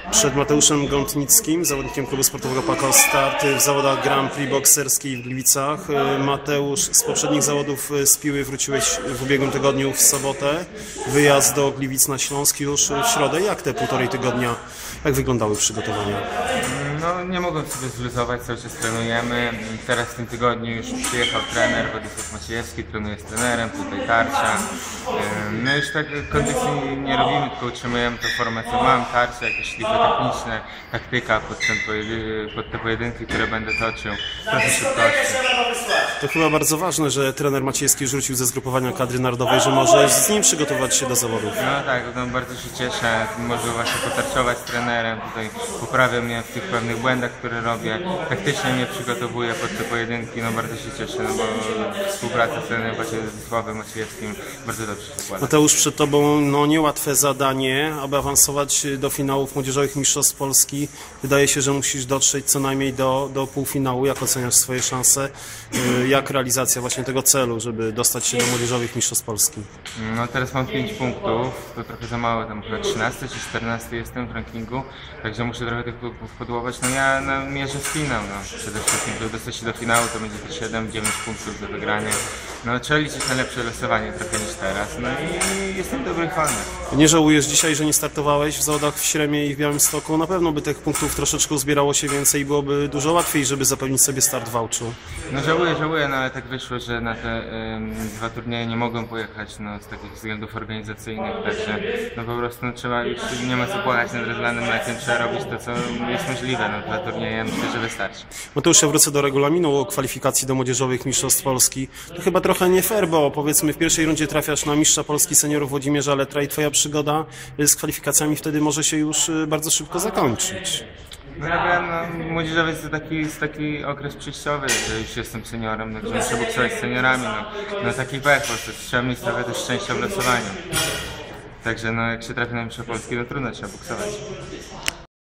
Przed Mateuszem Gątnickim, zawodnikiem klubu sportowego Pako, starty w zawodach Grand Prix bokserskiej w Gliwicach. Mateusz, z poprzednich zawodów z Piły wróciłeś w ubiegłym tygodniu w sobotę. Wyjazd do Gliwic na Śląsk już w środę. Jak te półtorej tygodnia, jak wyglądały przygotowania? No, nie mogłem sobie zluzować, cały czas trenujemy. Teraz w tym tygodniu już przyjechał trener Władysław Maciejewski, trenuje z trenerem, tutaj tarcia. My już tak kondycji nie robimy, tylko utrzymujemy tę formę, co mam, tarcze, jakieś szlify techniczne, taktyka pod te pojedynki, które będę toczył, trochę szybkości. To chyba bardzo ważne, że trener Maciejewski już wrócił ze zgrupowania kadry narodowej, że możesz z nim przygotować się do zawodów. No tak, no, bardzo się cieszę, może właśnie potarczować z trenerem, tutaj poprawia mnie w tych pewnych błędach, które robię, taktycznie mnie przygotowuje pod te pojedynki, no bardzo się cieszę, no bo współpraca z trenerem Władysławem Maciejewskim bardzo dobrze się składa. Mateusz, przed Tobą niełatwe zadanie, aby awansować do finałów Młodzieżowych Mistrzostw Polski. Wydaje się, że musisz dotrzeć co najmniej do półfinału. Jak oceniasz swoje szanse? Jak realizacja właśnie tego celu, żeby dostać się do Młodzieżowych Mistrzostw Polski? No teraz mam 5 punktów, to trochę za mało, tam chyba 13 czy 14 jestem w rankingu, także muszę trochę tych punktów podłować. No ja mierzę w finał, no. Przede wszystkim, żeby dostać się do finału, to będzie to 7-9 punktów do wygrania. No trzeba liczyć na lepsze losowanie trochę niż teraz, no i jestem dobry fanem. Nie żałujesz dzisiaj, że nie startowałeś w zawodach w Śremie i w Białymstoku? Na pewno by tych punktów troszeczkę uzbierało się więcej i byłoby dużo łatwiej, żeby zapewnić sobie start w Wałczu. No żałuję, no ale tak wyszło, że na te dwa turnieje nie mogłem pojechać, no z takich względów organizacyjnych, także no po prostu no, trzeba już nie ma co płakać nad rozlanym mlekiem, trzeba robić to, co jest możliwe, no 2 turnieje myślę, że wystarczy. Mateusz, ja wrócę do regulaminu kwalifikacji do Młodzieżowych Mistrzostw Polski. To chyba trochę nie fair, bo powiedzmy w pierwszej rundzie trafiasz na mistrza Polski seniorów Włodzimierza Letra i twoja przygoda z kwalifikacjami wtedy może się już bardzo szybko zakończyć. No ja wiem, no, młodzieżowiec to taki okres przejściowy, że już jestem seniorem, no, że muszę boksować z seniorami, no taki pech, po prostu trzeba mieć trochę też szczęścia w losowaniu. Także no, jak się trafi na mistrza Polski, to trudno, trzeba boksować.